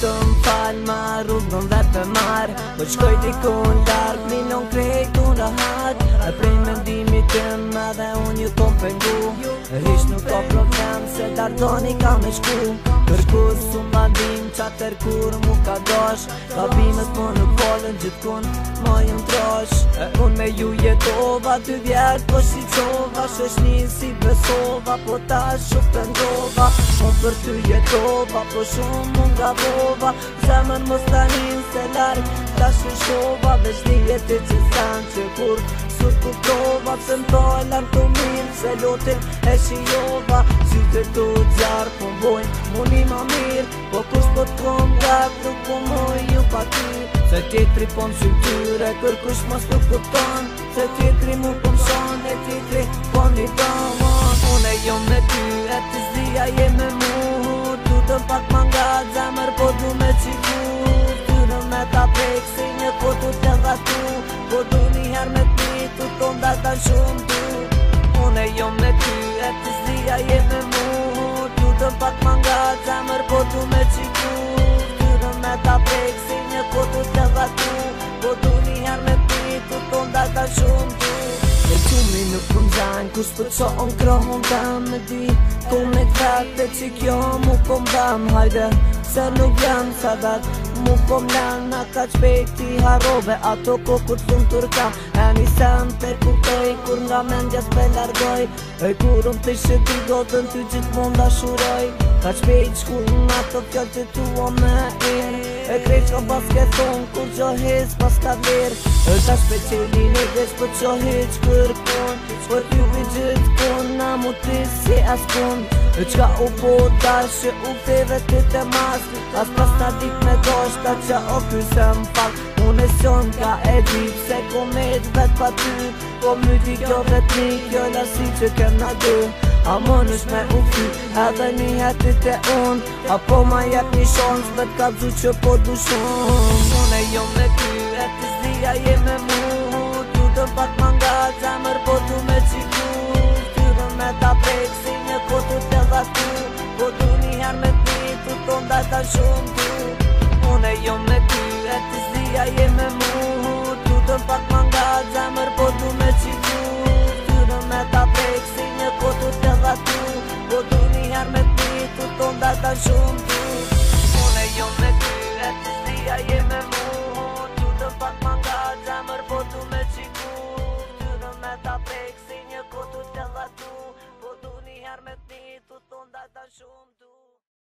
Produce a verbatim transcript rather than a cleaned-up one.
të m'fal ma rrugën dhe për marë Po qkoj dikun larg, milion krejt unë rahat E prej mendimit tim edhe unë ju kom pengu Hish nuk ka problem se dardoni ka me shku Kërkur su ma dim qatër kur mu ka dash Ka bimet më nuk falën gjithkun ma jëm trash E unë me ju jetova dy vjet po shqicova Shoshni si besova po ta shuk të ndova Unë për ty jetova po shumë më nga bova Zemën mos tanin se larg ta shishova Veç një jeti që san që kur sur ku prova Pse m'talan të mirë se lotin e shijova Qyte të gjarë po m'bojnë muni ma mirë Po kush po t'kom gak nuk po moj ju pa ty Se tjetri po m'syltyre kër kush mos nuk kupton Se tjetri mu po m'shon e tjetri po një domon Une jo me ty e t'i zdia je me mu Tu të pak ma nga zemër po du me qiku Tyre me ta prek si një po tu t'e dha tu Po du një her me ty tu ton da ta shumë tu Une jo me ty e t'i zdia je me mu Tu të pak ma nga zemër po du me qiku Tyre me ta prek si një po tu t'e dha tu Po du një her me ty tu ton da ta shumë tu E qumi nuk pëm zanj, kush për qo on krohon dam me di Ku me t'vete që kjo mu pëm dam Hajde, se nuk jam sadat Mu pëm len na ka qpejti harove Ato ko kur t'un turka E një sem të kuptoj Kur nga mendja s'pe largoj E kur unë të shëti do të në ty gjithë mund ashuroj Ka qpejt shku në ato fjall që tu o me ir E krejt që pas ke thonë kur gjo hez pas ka vler E ta shpeqeli një vesh për qo heq kërkon Për t'ju vi gjithë kon na mu ti si as kon E qka u po dashe u feve ti të mas As pas na dit me dosh ta qa o kyse m'fak Unë e sion ka e dit se ko met vet pa ty Po myti kjo vet një kjo lasi që kena dy A më nësh me u fy edhe një hetit e unë Apo ma jep një shans vet ka dzu që po du shumë Unë e jo me ty e t'i zdia je me mu Tu të pak ma nga zemër po du me qiku Tyre me ta prek si një po tu t'e dha tu Po du një her me ty tu ton da ta shumë tu Unë e jo me